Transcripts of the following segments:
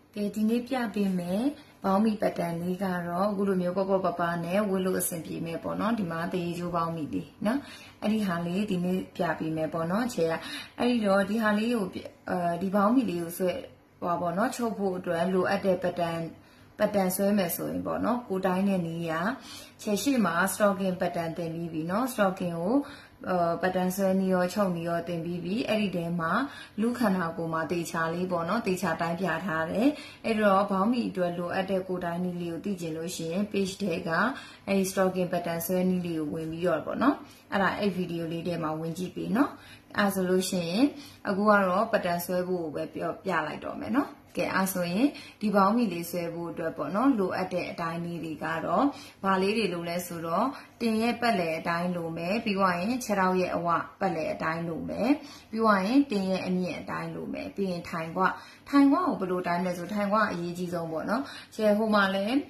cái đi nếp gia bên mẹ bảo mì bát đàn này cả rồi, guru miêu papa này, vui lúc xem phim mẹ bỏ nó thì mà thì chú bảo mì đi, nó, anh đi hà lý đi nếp gia bên mẹ bỏ nó chơi, anh đi rồi đi hà lý đi bảo mì đi rồi, bỏ nó chụp bộ rồi lưu ở đây bát đàn xoay mẹ xoay bỏ nó, cô đại này nè ya, chơi xí mà stocking bát đàn tên bí nó stocking bát đàn xoay nhiều chồng nhiều tên bí, anh đi đây mà lúc khăn nào cũng mà tì chả lý bỏ nó tì chả tay bịa thà đấy, anh rồi bảo mì rồi lưu ở đây cô đại này liu tì trên lối xin page thế cả, anh stocking bát đàn xoay liu quên bí rồi bỏ nó, anh video lấy đây mà quên chỉ bí nó, solution, aku aro bát đàn xoay bộ về bịa lại đó mẹ nó. Cái rồi đi bảo mì lấy xoay bộ rồi bỏ nó lưu ở đây đại này đi cả đó, và lấy đi lưu lấy số đó, tiền ye bắt lấy đại lưu mẹ, bị hoài chế rau ye hoa bắt lấy đại lưu mẹ, bị hoài tiền ye anh ye đại lưu mẹ, bị Thái Hoa ở bên đó đại này số Thái Hoa gì gì giống bỏ nó, chế hôm mà lấy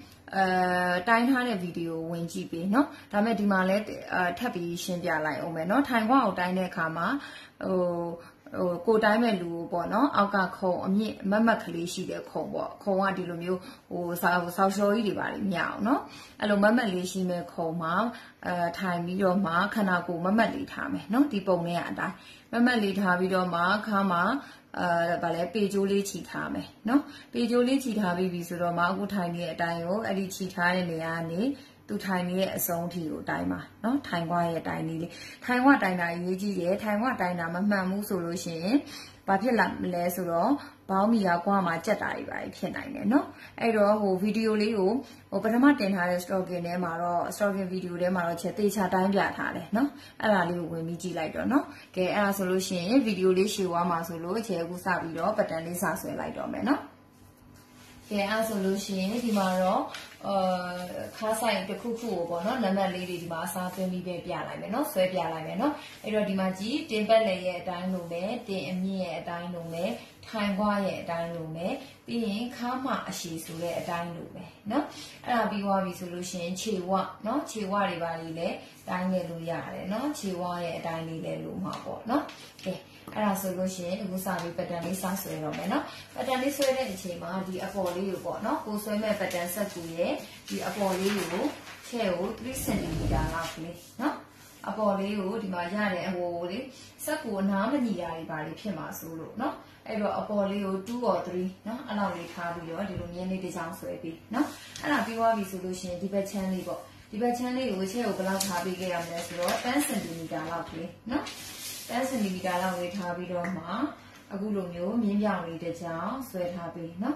đại hai cái video quên chỉ bị nó,ဒါမဲ့ဒီမှာလဲထပ်ပြီးရှင်းပြလိုက်အောင်မယ်เนาะထိုင်ခွာကိုတိုင်းတဲ့အခါမှာကိုတိုင်းမဲ့လူပေါ့เนาะအောက်ကခုံအမြင့်မတ်ကလေးရှိတဲ့ခုံပေါ့ခုံကဒီလိုမျိုးဆောက်ရှော်ကြီးတွေပါလိမ့်မရအောင်เนาะအဲ့လိုမတ်လေးရှိမဲ့ခုံမှာထိုင်ပြီးတော့မှခန္ဓာကိုယ်မတ်လေးထားမယ်เนาะဒီပုံလေးကအတိုင်းမတ်လေးထားပြီးတော့မှခါမှာဗာလဲပေကျိုးလေးချီထားမယ်เนาะပေကျိုးလေးချီထားပြီးပြီဆိုတော့မှအခုထိုင်နေတဲ့အတိုင်းကိုအဲ့ဒီချီထားတဲ့နေရာကနေသူထိုင်နေတဲ့အစုံထီကိုတိုင်းပါเนาะထိုင်ခွာရဲ့တိုင်းလေးထိုင်ခွာတိုင်းတာရေးကြည့်တယ်ထိုင်ခွာတိုင်းတာမမှန်ဘူးဆိုလို့ရှိရင်ဘာဖြစ်လာမလဲဆိုတော့ဘောင်းမီကကွာမှာကြက်တာတွေပါဖြစ်နိုင်တယ်เนาะအဲ့တော့ဗီဒီယိုလေးကိုပထမတင်ထားတဲ့ stocking ထဲမှာတော့ stocking video ထဲမှာတော့ချက်သေးချတိုင်းပြထားတယ်เนาะအဲ့ဒါလေးကိုဝင်ပြီးကြည့်လိုက်တော့เนาะကဲအဲ့ဒါဆိုလို့ရှိရင်ဗီဒီယိုလေးရှည်သွားမှာဆိုလို့ချက်အခုစပြီးတော့ဘတ်တန်လေးစဆွဲလိုက်တော့မယ်เนาะကဲအဲ့ဆိုလို့ရှိရင်ဒီမှာတော့ခါဆိုင်တစ်ခုခုကိုပေါ့နော်နံပါတ်လေးတွေဒီမှာအစားသွင်းပြီးပဲပြလိုက်မယ်နော်ဆွဲပြလိုက်မယ်နော်အဲ့တော့ဒီမှာကြည့်တင်ပတ်လေရဲ့အတိုင်းလိုမယ်တင်အမြင့်ရဲ့အတိုင်းလိုမယ်ထိုင်ခွာရဲ့အတိုင်းလိုမယ်ပြီးရင်ခါမှအရှိဆိုတဲ့အတိုင်းလိုမယ်နော်အဲ့ဒါပြီးသွားပြီဆိုလို့ရှိရင်ခြေဝနော်ခြေဝတွေပါလေးလည်းတိုင်းငယ်လို့ရတယ်နော်ခြေဝရဲ့အတိုင်းလေးလည်းလိုမှာပေါ့နော်ကဲအဲ့ဒါဆိုလို့ရှိရင်အခုစာပြီးပတန်လေးစဆွဲတော့မယ်နော်ပတန်လေးဆွဲတဲ့အချိန်မှာဒီအပေါ်လေးကိုပေါ့နော်ကိုဆွဲမဲ့ပတန်ဆက်ကူရဲ့ဒီအပေါ်လေးကိုချဲ့ကို3 cm လောက်ကလေးနော်အပေါ်လေးကိုဒီမှာရတဲ့အဟိုလေးဆက်ကူအနားမညီတာတွေပါလေးဖြစ်မှာဆိုလို့နော်အဲ့တော့အပေါ်လေးကို2 or 3နော်အဲ့လောက်လေးထားပြီးတော့ဒီလိုမြင်းလေးတစ်ချောင်းဆွဲပြီးနော်အဲ့ဒါပြီးသွားပြီဆိုလို့ရှိရင်ဒီဘက်ချမ်းလေးပေါ့ဒီဘက်ချမ်းလေးကိုချဲ့ကိုဘယ်လောက်ထားပြီးခဲ့ရမလဲဆိုတော့10 cm လောက်ကလေးနော်10 cm လောက်လေးထားပြီးတော့မှအခုလိုမျိုးမြင်းပြောင်လေးတစ်ချောင်းဆွဲထားပြီးနော်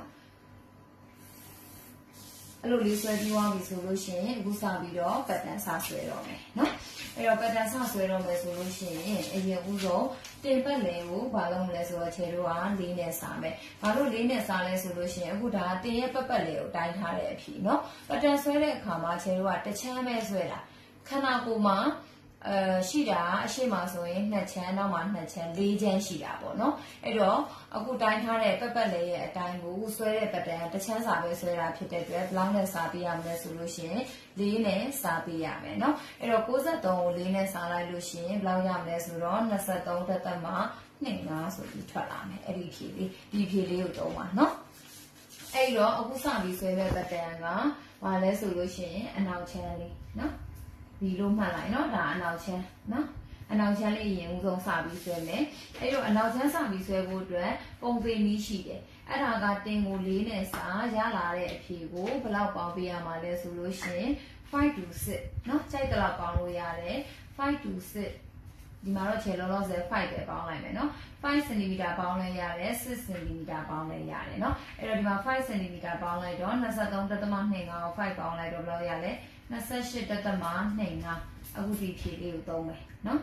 အဲ့လိုလေးဆွဲပြီးသွားပြီဆိုလို့ရှိရင်အခုစပြီးတော့ပတ်တန်စဆွဲတော့မယ်နော်အဲ့တော့ပတ်တန်စဆွဲတော့မယ်ဆိုလို့ရှိရင်အရင်ဦးဆုံးတင်ပတ်လေကိုဘာလုပ်မလဲဆိုတော့ခြေတို့ကလေးနဲ့စားမယ်ဘာလို့လေးနဲ့စားလဲဆိုလို့ရှိရင်အခုဒါတင်ရဲ့ပတ်လေကိုတိုင်းထားတဲ့အဖြစ်နော်ပတ်တန်ဆွဲတဲ့အခါမှာခြေတို့ကတစ်ချမ်းပဲဆွဲတာခန္ဓာကိုယ်မှာရှိတာအရှိမဆိုရင်2ချမ်းနောက်မှာ2ချမ်း4ချမ်းရှိတာပေါ့နော်အဲ့တော့အခုတိုင်းထားတဲ့ပတ်လေရဲ့အတိုင်းကိုဆွဲတဲ့ပတ်တန်တစ်ချမ်းစာပဲဆွဲတာဖြစ်တဲ့အတွက်ဘလောက်နဲ့စားပေးရမလဲဆိုလို့ရှိရင်4နဲ့စားပေးရမယ်နော်အဲ့တော့63ကို4နဲ့စားလိုက်လို့ရှိရင်ဘလောက်ရမလဲဆိုတော့23တက်တက်မှာ2.5ဆိုပြီးထွက်လာမယ်အဲ့ဒီဖြေလေးဒီဖြေလေးကိုသုံးပါနော်အဲ့တော့အခုစပြီးဆွဲတဲ့ပတ်တန်ကဘာလဲဆိုလို့ရှိရင်အနောက်ချမ်းလေးနော်ဒီလိုမှတ်လိုက်နော်ဒါအနောက်ချမ်းနော်အနောက်ချမ်းလေးရင်ဦးဆုံးစပြီးဆွဲမယ်အဲ့တော့အနောက်ချမ်းစပြီးဆွဲဖို့အတွက်ပုံသေးနည်းရှိတယ်အဲ့ဒါကတင်ကို4နဲ့စာရလာတဲ့အဖြေကိုဘယ်လောက်ပေါင်းပေးရမှာလဲဆိုလို့ရှိရင်5 to 6နော်ကြိုက်တဲ့လောက်ပေါင်းလို့ရတယ်5 to 6ဒီမှာတော့ခြေလုံးလုံးဆို5ပဲပေါင်းလိုက်မယ်နော်5 cm ပေါင်းလိုက်ရတယ်6 cm ပေါင်းလိုက်ရတယ်နော်အဲ့တော့ဒီမှာ5 cm ပေါင်းလိုက်တော့23.25ကို5ပေါင်းလိုက်တော့ဘယ်လောက်ရလဲ28.25အခုဒီဖြေလေးကိုသုံးမယ်နော်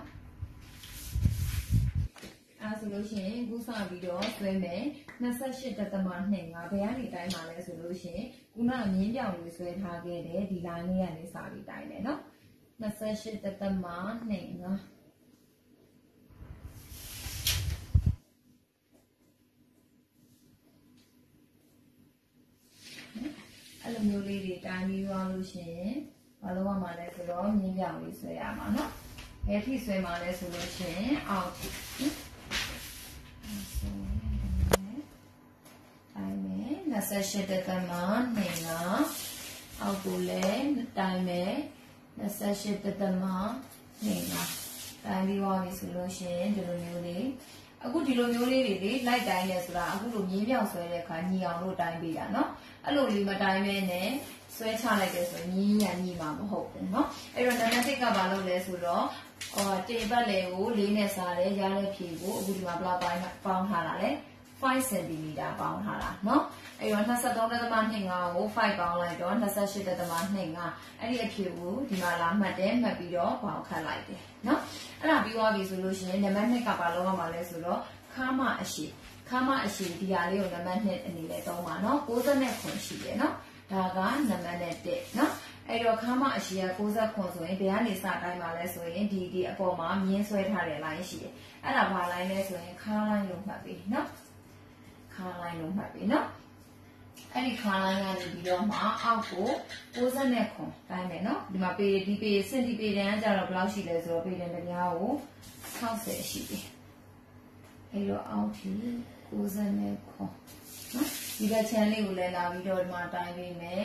အဲဆိုလို့ရှိရင်အခုစပြီးတော့ဆွဲမယ်28.25ဘယ်ကနေတိုင်းမှာလဲဆိုလို့ရှိရင်ခုနမြင်းပြောင်လေးဆွဲထားခဲ့တဲ့ဒီ line လေးကနေစပြီးတိုင်းမယ်နော်28.25အဲ့လိုမျိုးလေးတွေတိုင်းပြီးသွားလို့ရှိရင်ဘာလို့မှမလဲဆိုတော့မြင်းပြောင်လေးဆွဲရမှာเนาะဘယ်ထိဆွဲမှာလဲဆိုလို့ရှိရင်အောက်တိုင်းမယ်28.25 28တက်တက်မှာ2ကအောက်ကိုလည်းတိုင်းမယ်28တက်တက်မှာ2ကတိုင်းပြီးသွားပြီဆိုလို့ရှိရင်ဒီလိုမျိုးလေးအခုဒီလိုမျိုးလေးတွေလေလိုက်တိုင်းလဲဆိုတာအခုလိုမြင်းပြောင်ဆွဲတဲ့အခါညီအောင်လို့တိုင်းပေးတာเนาะအဲ့လိုလေးမတိုင်းမဲနဲ့ဆွဲချလိုက်တယ်ဆိုရင်ညီညာညီမှာမဟုတ်ဘူးเนาะအဲ့တော့နံပါတ်1ကဘာလုပ်လဲဆိုတော့တင်ပတ်လေကို4နဲ့စားတယ်ရတဲ့ဖြေကိုအခုဒီမှာဘလောက်ပေါင်းထားတာလဲ5 cm ပေါင်းထားတာเนาะအဲ့တော့23.25ကို5ပေါင်းလိုက်တော့28.25အဲ့ဒီအဖြေကိုဒီမှာလာမှတ်တယ်မှတ်ပြီးတော့ပေါင်းခတ်လိုက်တယ်เนาะအဲ့ဒါပြီးသွားပြီဆိုလို့ရှိရင်နံပါတ်2ကဘာလုပ်ရမှာလဲဆိုတော့ခါမအရှိဒီဟာလေးကိုနံပါတ်2အနေနဲ့သုံးပါเนาะ69ရှိတယ်เนาะဒါကနံပါတ်1เนาะအဲ့တော့ခါမအရှိက69ဆိုရင်ဘယ်ကနေစတိုင်းမှာလဲဆိုရင်ဒီအပေါ်မှာမြင်းဆွဲထားတဲ့ line ရှိတယ်အဲ့ဒါဘာ line လဲဆိုရင်ခါ line လို့မှတ်ပြီเนาะခါ line လို့မှတ်ပြီเนาะအဲ့ဒီခါ line ကနေပြီးတော့မှအောက်ကို69တိုင်းမယ်เนาะဒီမှာပေစင်တီပေတန်းကျတော့ဘယ်လောက်ရှိလဲဆိုတော့ပေတန်းတရားကို60ရှိတယ်အဲ့တော့အောက်ထိ69เนาะဒီဘက်ချမ်းလေးကိုလည်းလာပြီးတော့ဒီမှာတိုင်းပေးမယ်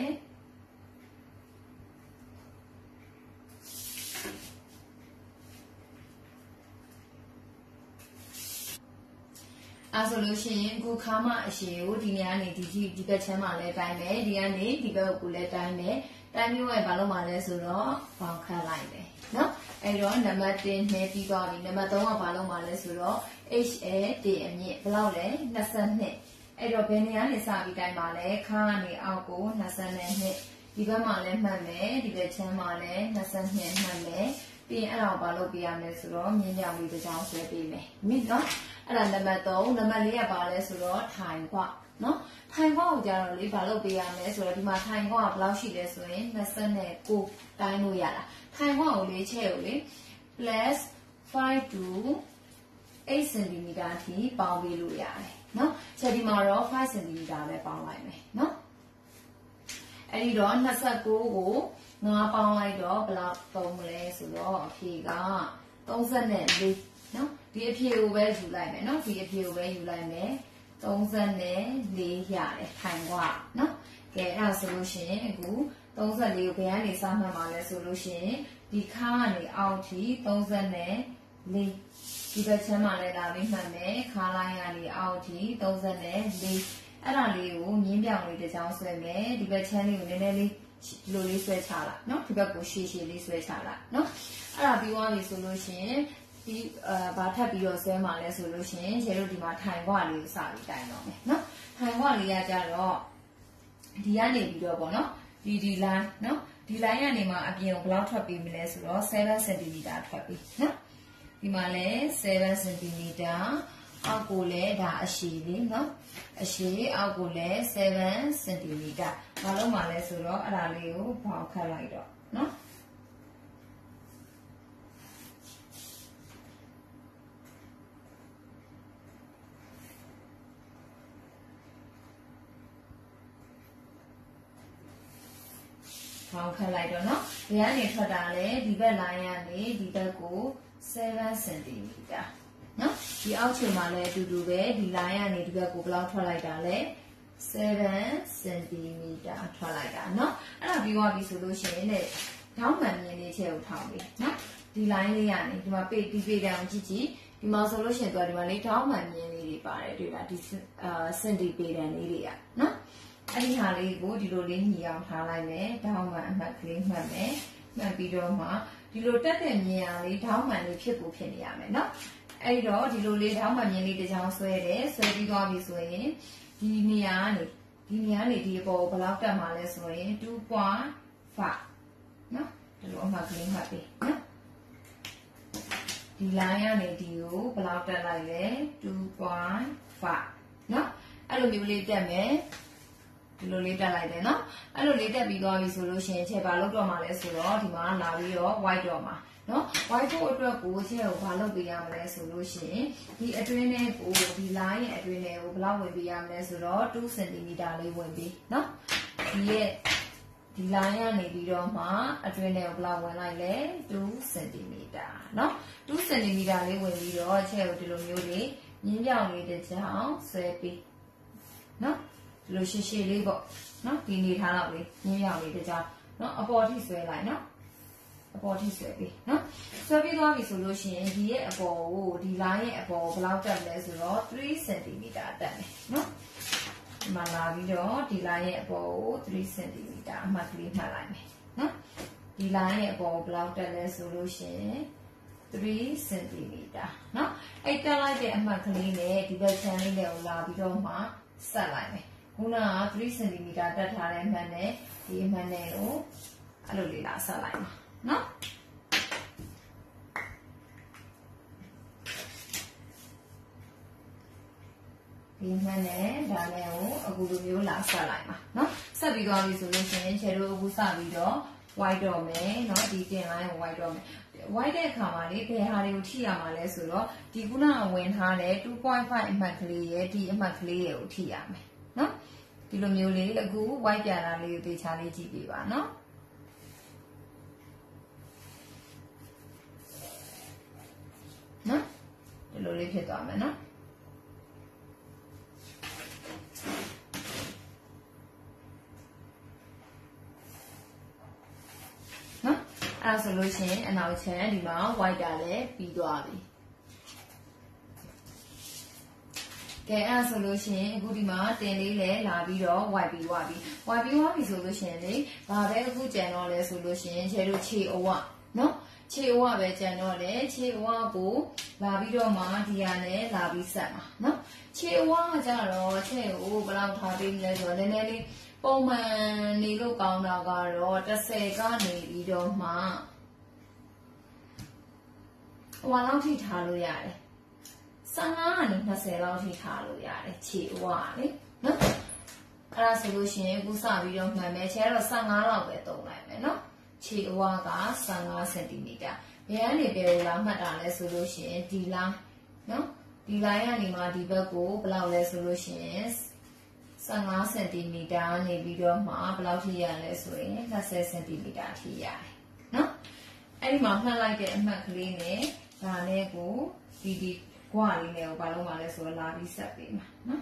ဆိုလို့ရှိရင်အခုခါမအရှိကိုဒီနေရာနေဒီဘက်ချမ်းမှာလဲတိုင်းမယ်ဒီကနေဒီဘက်ကိုလည်းတိုင်းမယ်တိုင်းမျိုးရဲ့ဘာလို့မှလဲဆိုတော့ပေါင်းခတ်လိုက်တယ်เนาะအဲ့တော့နံပါတ်1နဲ့ပြီးသွားပြီနံပါတ်3ကဘာလို့မှလဲဆိုတော့ HA တင်အမြင့်ဘယ်လောက်လဲ22အဲ့တော့ဘယ်နေရာနေစပြီးတိုင်းပါလဲခါကနေအောက်ကို22ဒီဘက်မှာလည်းမှတ်မယ်ဒီဘက်ချမ်းမှာလည်း22မှတ်မယ်ပြီးရင်အဲ့ဒါကိုဘာလို့ပြရမလဲဆိုတော့မြင်းပြောင်လေးတစ်ချောင်းဆွဲပေးမယ်မိเนาะအဲ့ဒါနံပါတ်3နံပါတ်4ကပါလဲဆိုတော့ထိုင်ခွเนาะထိုင်ခွကိုကြာတော့လေဘာလို့ပေးရမလဲဆိုတော့ဒီမှာထိုင်ခွကဘယ်လောက်ရှိလဲဆိုရင်29တိုင်းလို့ရတာထိုင်ခွကိုလေးချဲ့ကိုလေ plus 5 to 8 cm အထိပေါင်းပေးလို့ရတယ်เนาะချက်ဒီမှာတော့5 cm ပဲပေါင်းလိုက်မယ်เนาะအဲ့ဒီတော့29ကို9ပေါင်းလိုက်တော့ဘယ်လောက်သုံးမလဲဆိုတော့အဖြေက34เนาะဒီအဖြေကိုပဲယူလိုက်မယ်เนาะဒီအဖြေကိုပဲယူလိုက်မယ်34ရတယ်ထိုင်ခွเนาะကဲအဲ့ဒါဆိုလို့ရှိရင်အခု34ကိုဘယ်ကနေစမှတ်မှာလဲဆိုလို့ရှိရင်ဒီခါကနေအောက်ထိ34ဒီဘက်ချမ်းမှာလည်းလာပြီးမှတ်မယ်ခါလိုင်းကနေအောက်ထိ34အဲ့ဒါလေးကိုမြင်းပြောင်လေးတစ်ချောင်းဆွဲမယ်ဒီဘက်ချမ်းလေးကိုနည်းနည်းလေးဒီလိုလေးဆွဲချလိုက်เนาะဒီဘက်ကိုရှည်လေးဆွဲချလိုက်เนาะအဲ့ဒါပြီးသွားပြီဆိုလို့ရှိရင်ဒီဘာထပ်ပြီးတော့ဆွဲမှာလဲဆိုလို့ရှိရင်ကျတို့ဒီမှာထိုင်ခွလေးကိုစပြီးတိုင်တော့မယ်เนาะထိုင်ခွလေးကကြတော့ဒီကနေပြီးတော့ပေါ့เนาะဒီ line เนาะဒီ line ကနေမှအပြင်ကိုဘယ်လောက်ထွက်ပြီးမလဲဆိုတော့7 cm ထွက်ပြီးเนาะဒီမှာလဲ7 cm အောက်ကိုလည်းဒါအရှိလေးเนาะအရှိအောက်ကိုလည်း7 cm ဘာလို့မှလဲဆိုတော့အဲ့ဒါလေးကိုပေါင်းခတ်လိုက်တော့เนาะပေါင်းခတ်လိုက်တော့เนาะဒီကနေထွက်တာလဲဒီဘက် line ကနေဒီဘက်ကို7 cmเนาะဒီအောက်ခြေမှာလည်းအတူတူပဲဒီ line ကနေဒီဘက်ကိုဘယ်လောက်ထွက်လိုက်တာလဲ7 cm ထွက်လိုက်တာเนาะအဲ့ဒါပြီးသွားပြီဆိုလို့ရှိရင်လည်းထောင်းမှန်မြင်လေးချဲကိုထောင်းပြီเนาะဒီ line လေးကနေဒီမှာပေတံကြည့်ဒီမှာဆိုလို့ရှိရင်သူကဒီမှာလေးထောင်းမှန်မြင်လေးတွေပါတယ်တွေ့လားဒီစင်တီပေတံလေးတွေကเนาะအဲ့ဒီဟာလေးကိုဒီလိုလေးညီအောင်ထားလိုက်မယ်ထောင်းမှန်အမှတ်ကလေးမှတ်မယ်မှတ်ပြီးတော့မှဒီလိုတက်တဲ့မြင်ရလေးထောင်းမှန်လေးဖြစ်နေရမယ်เนาะအဲ့တော့ဒီလိုလေးထောင်းမှန်မြင်လေးတစ်ချောင်းဆွဲတယ်ဆွဲပြီးသွားပြီဆိုရင်ဒီနေရာကနေဒီအပေါ်ဘယ်လောက်တက်မှာလဲဆိုရင် 2.5 เนาะဒီလိုအမှတ်ကလေးမှတ်ပြီเนาะဒီ line ကနေဒီကိုဘယ်လောက်တက်လိုက်လဲ 2.5 เนาะအဲ့လိုမျိုးလေးတက်မယ်ဒီလိုလေးတက်လိုက်တယ်เนาะအဲ့လိုလေးတက်ပြီးသွားပြီဆိုလို့ရှိရင်ချက်ဘာလုပ်တော့မှာလဲဆိုတော့ဒီမှာလာပြီးတော့ white တော့မှာเนาะ white ဖို့အတွက်ကိုချက်ကိုဘာလုပ်ပေးရမလဲဆိုလို့ရှိရင်ဒီအတွင်းလေးကိုဒီ line ရဲ့အတွင်းလေးကိုဘယ်လောက်ဝင်ပေးရမလဲဆိုတော့2 cm လေးဝင်ပေးเนาะဒီ line ကနေပြီးတော့မှအတွင်းလေးကိုဘယ်လောက်ဝင်လိုက်လဲ2 cm เนาะ2 cm လေးဝင်ပြီးတော့ချက်ကိုဒီလိုမျိုးလေးမြင်းပြောင်လေးတစ်ချောင်းဆွဲပေးเนาะလိုရှည်ရှည်လေးပေါ့နော်ဒီနေထားတော့လေညင်းရောက်လေးတကြားနော်အပေါ်ထိဆွဲလိုက်နော်အပေါ်ထိဆွဲပြီးနော်ဆွဲပြီးသွားပြီဆိုလို့ရှိရင်ဒီရဲ့အပေါ်ကိုဒီ line ရဲ့အပေါ်ဘယ်လောက်တက်လဲဆိုတော့3 cm တက်မယ်နော်ဒီမှာလာပြီးတော့ဒီ line ရဲ့အပေါ်ကို3 cm အမှတ်ကလေးမှတ်လိုက်မယ်နော်ဒီ line ရဲ့အပေါ်ဘယ်လောက်တက်လဲဆိုလို့ရှိရင်3 cm နော်အဲ့တက်လိုက်တဲ့အမှတ်ကလေးနဲ့ဒီဘက်ချမ်းလေးနဲ့ကိုလာပြီးတော့မှဆက်လိုက်မယ်ခုနက3 cm တက်ထားတဲ့အမှတ်နဲ့ဒီအမှတ်နဲ့ကိုအဲ့လိုလေးလာဆက်လိုက်မှာနော်ဒီမှန်နဲ့ဒါနဲ့ကိုအခုလိုမျိုးလာဆက်လိုက်မှာเนาะဆက်ပြီးသွားပြီဆိုလို့ရှိရင်ခြေတို့အခုစပြီးတော့ white တော့မယ်เนาะဒီတင် line ကို white တော့မယ် white တဲ့အခါမှာလေဘယ်ဟာတွေကိုထိရမှာလဲဆိုတော့ဒီခုနကဝင်ထားတဲ့ 2.5 အမှတ်ကလေးရဲ့ဒီအမှတ်ကလေးရဲ့ကိုထိရမယ်เนาะဒီလိုမျိုးလေးအခု white ပြတာလေးကိုသေချာလေးကြည့်ပေးပါเนาะနော်ဒီလိုလေးဖြစ်သွားမယ်နော်နော်အဲ့ဆိုလို့ရှိရင်အနောက်ချမ်းဒီမှာ white တာလည်းပြီးသွားပြီကဲအဲ့ဆိုလို့ရှိရင်အခုဒီမှာတင်လေးလည်းလာပြီးတော့ white ပြီးသွားပြီwhite ပြီးသွားပြီဆိုလို့ရှိရင်လေဘာပဲအခုကြံတော့လဲဆိုလို့ရှိရင်ခြေတို့ခြေအဝနော်ခြေအဝပဲကြံတော့တယ်ခြေအဝကိုလာပြီးတော့မှဒီဟာနဲ့လာပြီးဆက်မှာနော်ခြေအဝကကြတော့ခြေကိုဘယ်လောက်ထားပေးလဲဆိုတော့နည်းနည်းလေးပုံမှန်နေလို့ကောင်းတာကတော့30ကနေပြီးတော့မှဟိုလောက်ထိထားလို့ရတယ်15ကနေ20လောက်ထိထားလို့ရတယ်ခြေအဝလေနော်အဲ့ဒါဆိုလို့ရှိရင်အခုစပြီးတော့မှန်မယ်ခြေကတော့15လောက်ပဲသုံးလိုက်မယ်နော်ခြေအဝက15 cm ဘယ်ကနေဘယ်ကိုလာမှတ်တာလဲဆိုလို့ရှိရင်ဒီလားနော်ဒီ line ကနေမှဒီဘက်ကိုဘယ်လောက်လဲဆိုလို့ရှိရင်15 cm နေပြီးတော့မှဘယ်လောက်ထိရလဲဆိုရင်20 cm ထိရတယ်နော်အဲ့ဒီမှာမှတ်လိုက်တဲ့အမှတ်ကလေးနဲ့ဒါနဲ့ကိုဒီကွာလေးနဲ့ကိုဘာလို့မှလဲဆိုတော့လာပြီးဆက်ပေးမှာနော်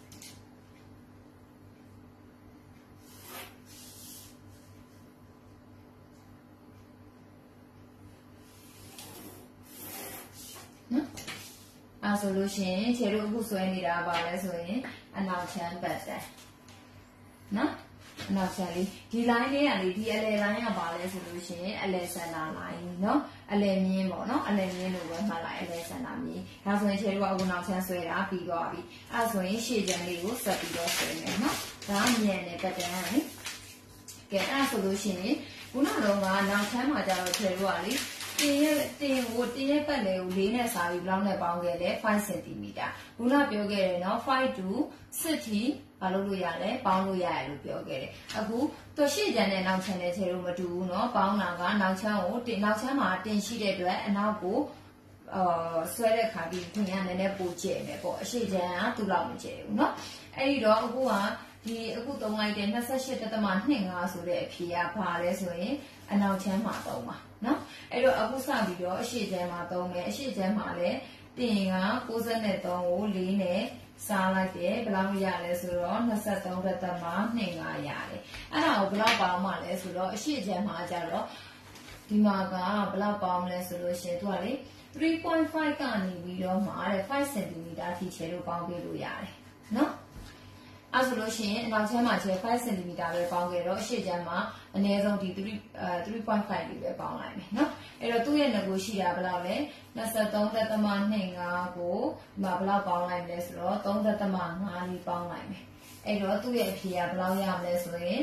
အဲ့ဆိုလို့ရှိရင်ခြေတို့အခုဆွဲနေတာပါလဲဆိုရင်အနောက်ချမ်းပတ်တယ်နော်အနောက်ချမ်းလေးဒီ line လေးကလေဒီအလယ် line ကပါလဲဆိုလို့ရှိရင်အလယ်စင်တာ line နော်အလယ်မြင်းပေါ့နော်အလယ်မြင်းလို့ပဲမှတ်လိုက်အလယ်စင်တာမြင်းဒါဆိုရင်ခြေတို့ကအခုနောက်ချမ်းဆွဲတာပြီးသွားပြီအဲ့ဆိုရင်ရှေ့ချမ်းလေးကိုဆက်ပြီးတော့ဆွဲမယ်နော်ဒါမြန်တဲ့ပတ်တန်းလေကဲအဲ့ဆိုလို့ရှိရင်ခုနကတော့ကနောက်ချမ်းမှာကျတော့ခြေတို့ကလေတင်ရဲ့ပတ်လေကို4နဲ့စာပြီးဘလောက်နဲ့ပေါင်းခဲ့လဲ5 cm ခုနပြောခဲ့တယ်နော်5 to 6ထိမလုပ်လို့ရတယ်ပေါင်းလို့ရတယ်လို့ပြောခဲ့တယ်အခုသူရှေ့ချမ်းနဲ့နောက်ချမ်းနဲ့ခြေလို့မတူဘူးเนาะပေါင်းတာကနောက်ချမ်းကိုနောက်ချမ်းမှာတင်ရှိတဲ့အတွက်အနောက်ကိုဆွဲတဲ့ခါပြီးခင်ဗျာနည်းနည်းပိုကျဲမယ်ပေါ့အရှေ့ချမ်းကသူ့လောက်မကျဲဘူးเนาะအဲ့ဒီတော့အခုကဒီအခုသုံးလိုက်တဲ့28.25ဆိုတဲ့အဖြေကဘာလဲဆိုရင်အနောက်ချမ်းမှာသုံးပါနော်အဲ့တော့အခုစပြီးတော့အရှေ့ချမ်းမှာသုံးမယ်အရှေ့ချမ်းမှာလည်းတင်က63ကို4နဲ့စားလိုက်တယ်ဘယ်လောက်ရလဲဆိုတော့23.25ရတယ်အဲ့ဒါကိုဘယ်လောက်ပေါင်းမှလဲဆိုတော့အရှေ့ချမ်းမှာကျတော့ဒီမှာကဘယ်လောက်ပေါင်းလဲဆိုလို့ရှင်သူကလေ3.5ကနေပြီးတော့မှ5 cm ထိချဲလို့ပေါင်းပေးလို့ရတယ်နော်အဲ့ဆိုလို့ရှိရင်အနောက်ချမ်းမှာချဲ5 cm ပဲပေါင်းခဲ့တော့အရှေ့ချမ်းမှာအနည်းဆုံးဒီ3.5လေးပဲပေါင်းလိုက်မယ်နော်အဲ့တော့သူ့ရဲ့ငကိုရှိတာဘယ်လောက်လဲ23.25ကိုဒီမှာဘယ်လောက်ပေါင်းလိုက်လဲဆိုတော့3.5လေးပေါင်းလိုက်မယ်အဲ့တော့သူ့ရဲ့အဖြေကဘယ်လောက်ရမလဲဆိုရင်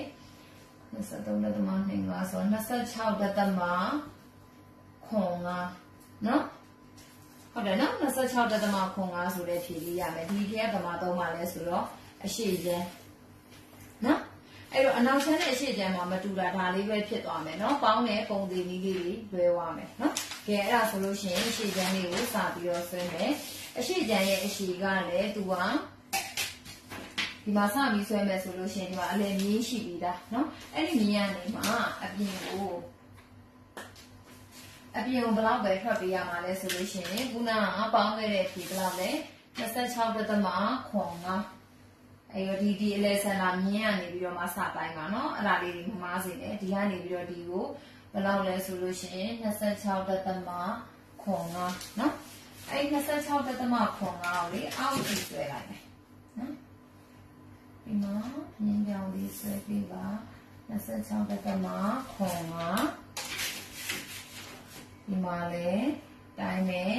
23.25ဆို26.5နော်ဟုတ်တယ်နော်26.5ဆိုတဲ့ဖြေလေးရမယ်ဒီဖြေကဘာမှသုံးပါလဲဆိုတော့အရှိချမ်းနော်အဲ့တော့အနောက်ချမ်းနဲ့အရှိချမ်းမှာမတူတာဒါလေးပဲဖြစ်သွားမယ်နော်ပေါင်းတဲ့ပုံသေးနည်းလေးတွေလွဲသွားမယ်နော်ကဲအဲ့ဒါဆိုလို့ရှိရင်အရှိချမ်းလေးကိုစပြီးတော့ဆွဲမယ်အရှိချမ်းရဲ့အရှိကလည်းသူကဒီမှာစပြီးဆွဲမယ်ဆိုလို့ရှိရင်ဒီမှာအလယ်မြင်းရှိပြီးသားနော်အဲ့ဒီမြင်းကနေမှအပြင်ကိုဘယ်လောက်ပဲထွက်ပေးရမှာလဲဆိုလို့ရှိရင်ခုနကပေါင်းခဲ့တဲ့အဖြေဘယ်လောက်လဲ26.5 ဒီအလဲဆန္ဒမြင်းကနေပြီးတော့မှစတိုင်းပါနော်အဲ့ဒါလေးတွေမှားစေတယ်ဒီကနေပြီးတော့ဒီကိုဘယ်လောက်လဲဆိုလို့ရှိရင်26.5နော်အဲ့26.5ကိုလေအောက်ကြီးဆွဲလိုက်မယ်နော်ဒီမှာမြင်းပြောင်းလေးဆွဲပြီးပါ26.5ဒီမှာလေတိုင်းမယ်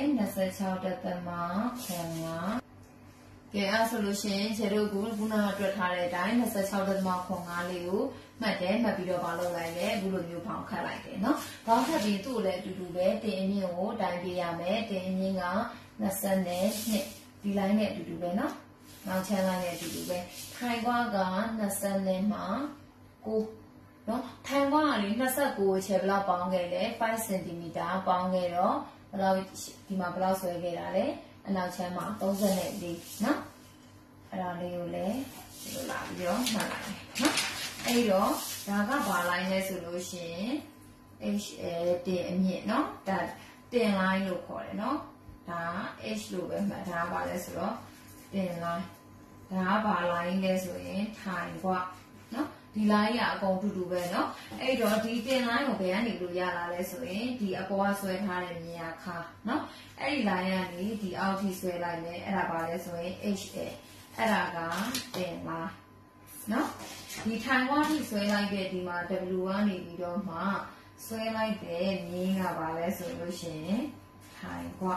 26.5ကဲအဲ့ဆိုလို့ရှိရင်ခြေတို့ကခုနကတွက်ထားတဲ့အတိုင်း26.5လေးကိုမှတ်တယ်မှတ်ပြီးတော့မလုပ်လိုက်လဲအခုလိုမျိုးဖောင်ခတ်လိုက်တယ်နော်ဖောင်ခတ်ပြီးသူ့ကိုလည်းအတူတူပဲတင်အမြင့်ကိုတိုင်းပေးရမယ်တင်အမြင့်က22ဒီလိုင်းနဲ့အတူတူပဲနော်နောက်ချမ်းလိုင်းနဲ့အတူတူပဲထိုင်ကွာက20မှာ9နော်ထိုင်ကွာကလေ29ကိုခြေဘယ်လောက်ပေါင်းခဲ့လဲ5 cm ပေါင်းခဲ့တော့ဘယ်လောက်ဒီမှာဘယ်လောက်ဆွဲခဲ့တာလဲအနောက်ချမ်းမှာ34နော်အဲ့ဒါလေးကိုလည်းဒီလိုလာပြီးတော့မှတ်လိုက်နော်အဲ့တော့ဒါကဘာလိုင်းလဲဆိုလို့ရှိရင် HL တင်အမြင့်နော်ဒါတင်လိုင်းလို့ခေါ်တယ်နော်ဒါ H လို့ပဲမှတ်ဒါပါလဲဆိုတော့တင်လိုင်းဒါကဘာလိုင်းလဲဆိုရင်ထိုင်ကွာနော်ဒီလိုင်းကအကုန်တူတူပဲနော်အဲ့တော့ဒီတင်လိုင်းကိုဘယ်ကနေလို့ရလာလဲဆိုရင်ဒီအပေါ်ကဆွဲထားတဲ့မြင်ရခါနော်အဲ့ဒီလိုင်းကနေဒီအောက်ထိဆွဲလိုက်မယ်အဲ့ဒါပါလဲဆိုရင် HL အဲ့ဒါကတင်လိုင်းနော်ဒီထိုင်ဝါထိဆွဲလိုက်တဲ့ဒီမှာ W ကနေပြီးတော့မှဆွဲလိုက်တဲ့မြင်းကပါလဲဆိုလို့ရှိရင်ထိုင်ကွာ